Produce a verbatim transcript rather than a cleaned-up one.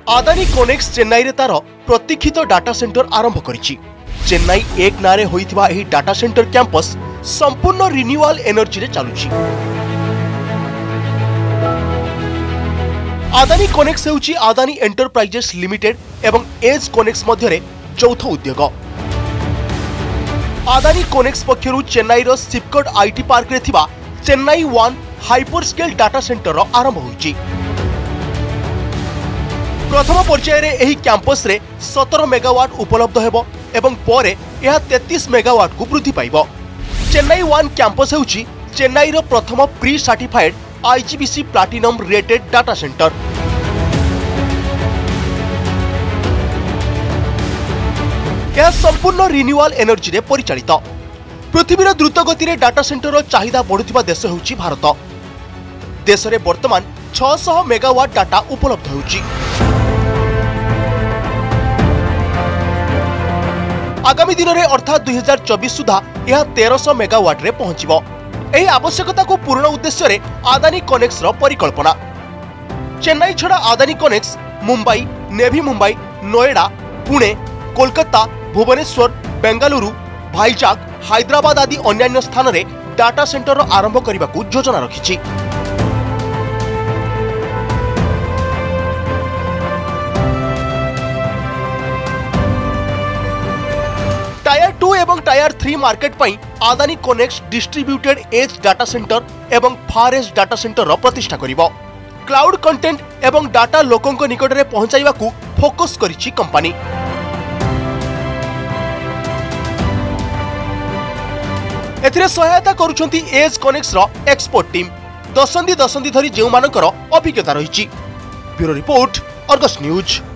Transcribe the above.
आदानी कोनेक्स चेन्नई रे तार प्रतीक्षित data center आरंभ करिछि। चेन्नई एक नारे होइथिबा एही डाटा सेंटर कैंपस संपूर्ण रिन्यूअल एनर्जी रे चालुछि। आदानी कोनेक्स हेउछि आदानी एंटरप्राइजेस लिमिटेड एवं एज कोनेक्स मध्यरे चौथ उद्योग। आदानी कोनेक्स पक्षरु चेन्नई रो सिपकोट आईटी पार्क रे थिबा Chennai one hyper scale data center आरंभ होइछि। प्रथम पर्याय रे एही कैंपस रे सत्रह मेगावाट उपलब्ध हेबो एवं परे यह तैंतीस मेगावाट को वृद्धि पाइबो। चेन्नई वन कैंपस हेउछि चेन्नई रो प्रथम pre certified IGBC platinum rated data center. यह संपूर्ण रिन्यूअल एनर्जी रे परिचालित। पृथ्वीर द्रुत गति रे डाटा सेंटर चाहिदा बढ़ुथिबा देश हेउछि भारत। देश रे वर्तमान छह सौ मेगावाट डाटा उपलब्ध हेउछि। आगामी दिन में अर्थात दुई हजार चौबीस सुधा यह तेरह सौ मेगावाट रे पहुंचीबो। एही आवश्यकता को पूर्ण उद्देश्य रे आदानी कोनेक्स रो परिकल्पना। चेन्नई छड़ा आदानी कोनेक्स मुंबई, नेवी मुंबई, नोएडा, पुणे, कोलकाता, भुवनेश्वर, बेंगलुरु, भाईजाग, हैदराबाद आदि अन्य स्थान रे डाटा सेंटर आरंभ करने को योजना रखिछि। टायर टू एवं टायर थ्री मार्केट पई Adani ConneX distributed edge data center एवं फार एज डाटा सेंटर रो प्रतिष्ठा करिवो। क्लाउड कंटेंट एवं डाटा लोकंक निकट रे पहुंचाइबा को फोकस करिछि कंपनी। एथिरे सहायता करूछंती एज कोनेक्स रो एक्सपर्ट टीम। दशंदी दशंदी धरी जेउ मानकर अभिज्ञता रहिछि। Bureau report, Argus news.